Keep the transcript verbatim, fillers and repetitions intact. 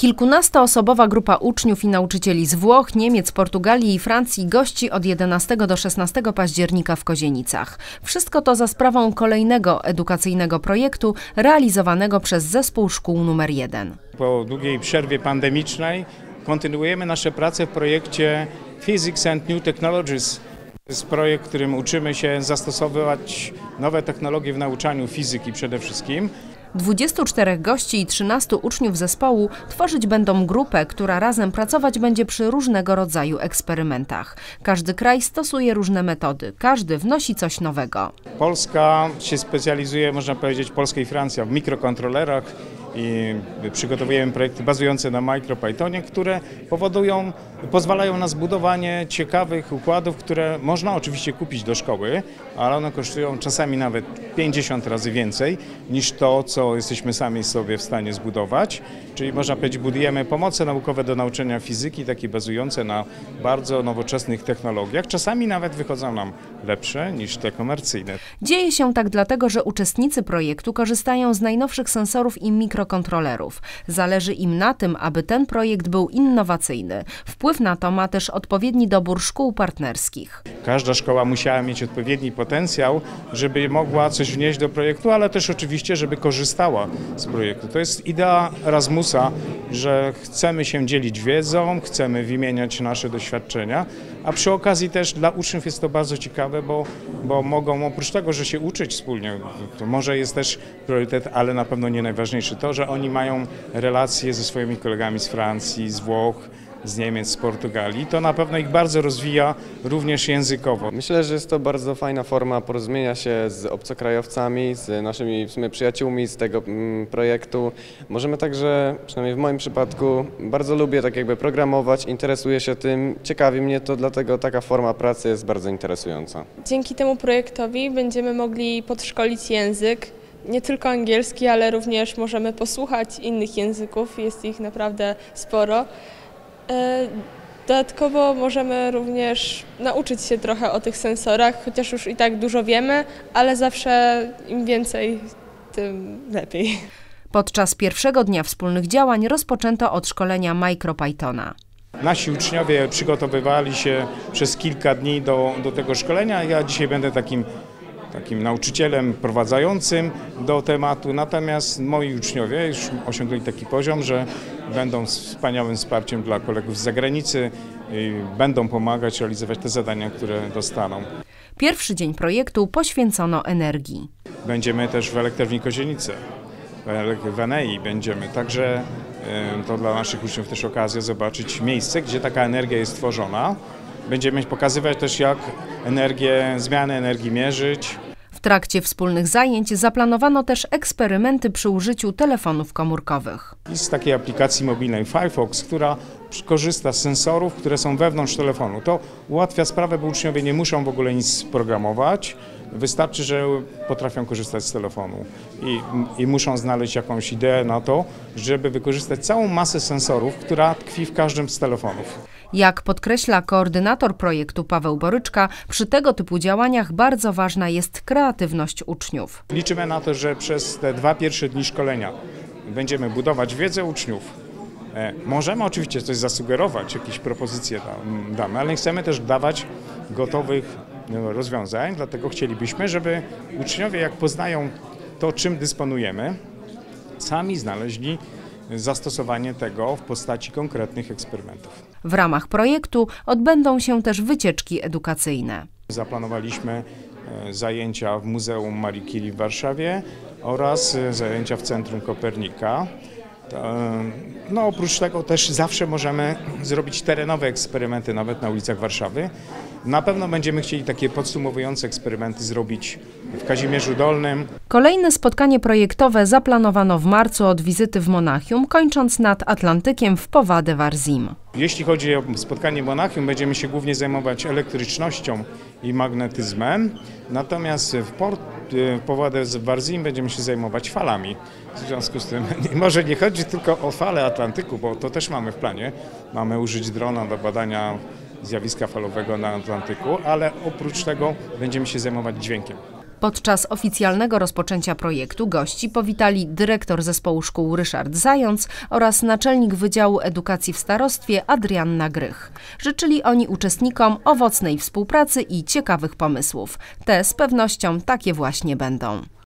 Kilkunastoosobowa grupa uczniów i nauczycieli z Włoch, Niemiec, Portugalii i Francji gości od jedenastego do szesnastego października w Kozienicach. Wszystko to za sprawą kolejnego edukacyjnego projektu realizowanego przez Zespół Szkół numer jeden. Po długiej przerwie pandemicznej kontynuujemy nasze prace w projekcie Physics and New Technologies. To jest projekt, w którym uczymy się zastosowywać nowe technologie w nauczaniu fizyki przede wszystkim. dwudziestu czterech gości i trzynastu uczniów zespołu tworzyć będą grupę, która razem pracować będzie przy różnego rodzaju eksperymentach. Każdy kraj stosuje różne metody, każdy wnosi coś nowego. Polska się specjalizuje, można powiedzieć, Polska i Francja w mikrokontrolerach i przygotowujemy projekty bazujące na MicroPythonie, które powodują, pozwalają na zbudowanie ciekawych układów, które można oczywiście kupić do szkoły, ale one kosztują czasami nawet pięćdziesiąt razy więcej niż to, co jesteśmy sami sobie w stanie zbudować. Czyli można powiedzieć, budujemy pomoce naukowe do nauczania fizyki, takie bazujące na bardzo nowoczesnych technologiach. Czasami nawet wychodzą nam lepsze niż te komercyjne. Dzieje się tak dlatego, że uczestnicy projektu korzystają z najnowszych sensorów i mikrokontrolerów. Zależy im na tym, aby ten projekt był innowacyjny. Wpływ na to ma też odpowiedni dobór szkół partnerskich. Każda szkoła musiała mieć odpowiedni potencjał, żeby mogła coś wnieść do projektu, ale też oczywiście, żeby korzystała z projektu. To jest idea Erasmusa, że chcemy się dzielić wiedzą, chcemy wymieniać nasze doświadczenia, a przy okazji też dla uczniów jest to bardzo ciekawe, bo, bo mogą oprócz tego, że się uczyć wspólnie, to może jest też priorytet, ale na pewno nie najważniejszy, to, że oni mają relacje ze swoimi kolegami z Francji, z Włoch, z Niemiec, z Portugalii, to na pewno ich bardzo rozwija również językowo. Myślę, że jest to bardzo fajna forma porozumienia się z obcokrajowcami, z naszymi w sumie przyjaciółmi z tego mm, projektu. Możemy także, przynajmniej w moim przypadku, bardzo lubię tak jakby programować, interesuję się tym, ciekawi mnie to, dlatego taka forma pracy jest bardzo interesująca. Dzięki temu projektowi będziemy mogli podszkolić język, nie tylko angielski, ale również możemy posłuchać innych języków, jest ich naprawdę sporo. Dodatkowo możemy również nauczyć się trochę o tych sensorach, chociaż już i tak dużo wiemy, ale zawsze im więcej, tym lepiej. Podczas pierwszego dnia wspólnych działań rozpoczęto od szkolenia MicroPythona. Nasi uczniowie przygotowywali się przez kilka dni do, do tego szkolenia. Ja dzisiaj będę takim takim nauczycielem prowadzającym do tematu, natomiast moi uczniowie już osiągnęli taki poziom, że będą wspaniałym wsparciem dla kolegów z zagranicy i będą pomagać realizować te zadania, które dostaną. Pierwszy dzień projektu poświęcono energii. Będziemy też w Elektrowni Kozienice, w Enei będziemy, także to dla naszych uczniów też okazja zobaczyć miejsce, gdzie taka energia jest tworzona. Będziemy pokazywać też, jak energię, zmianę energii mierzyć. W trakcie wspólnych zajęć zaplanowano też eksperymenty przy użyciu telefonów komórkowych. I z takiej aplikacji mobilnej Firefox, która korzysta z sensorów, które są wewnątrz telefonu. To ułatwia sprawę, bo uczniowie nie muszą w ogóle nic programować. Wystarczy, że potrafią korzystać z telefonu i, i muszą znaleźć jakąś ideę na to, żeby wykorzystać całą masę sensorów, która tkwi w każdym z telefonów. Jak podkreśla koordynator projektu Paweł Boryczka, przy tego typu działaniach bardzo ważna jest kreatywność uczniów. Liczymy na to, że przez te dwa pierwsze dni szkolenia będziemy budować wiedzę uczniów. Możemy oczywiście coś zasugerować, jakieś propozycje damy, ale chcemy też dawać gotowych rozwiązań, dlatego chcielibyśmy, żeby uczniowie, jak poznają to, czym dysponujemy, sami znaleźli zastosowanie tego w postaci konkretnych eksperymentów. W ramach projektu odbędą się też wycieczki edukacyjne. Zaplanowaliśmy zajęcia w Muzeum Marii Curie w Warszawie oraz zajęcia w Centrum Kopernika. No, oprócz tego też zawsze możemy zrobić terenowe eksperymenty nawet na ulicach Warszawy. Na pewno będziemy chcieli takie podsumowujące eksperymenty zrobić w Kazimierzu Dolnym. Kolejne spotkanie projektowe zaplanowano w marcu od wizyty w Monachium, kończąc nad Atlantykiem w Povà de Varzim. Jeśli chodzi o spotkanie w Monachium, będziemy się głównie zajmować elektrycznością i magnetyzmem, natomiast w Port w Povà de Varzim będziemy się zajmować falami. W związku z tym może nie chodzi tylko o fale Atlantyku, bo to też mamy w planie. Mamy użyć drona do badania zjawiska falowego na Atlantyku, ale oprócz tego będziemy się zajmować dźwiękiem. Podczas oficjalnego rozpoczęcia projektu gości powitali dyrektor zespołu szkół Ryszard Zając oraz naczelnik Wydziału Edukacji w Starostwie Adrianna Grych. Życzyli oni uczestnikom owocnej współpracy i ciekawych pomysłów. Te z pewnością takie właśnie będą.